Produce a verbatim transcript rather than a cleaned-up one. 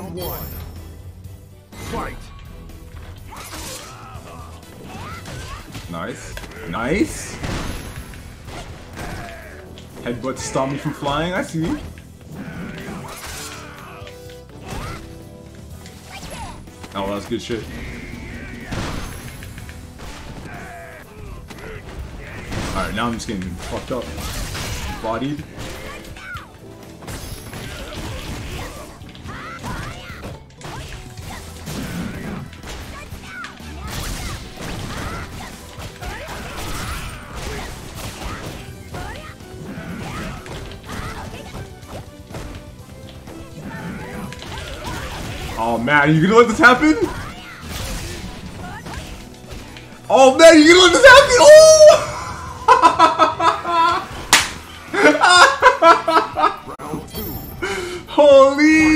one. Fight. Nice. Nice. Headbutt to stop me from flying, I see. Oh, that was good shit. Alright, now I'm just getting fucked up. Bodied. Oh man, you gonna let this happen? Oh man, you gonna let this happen? Oh! Holy!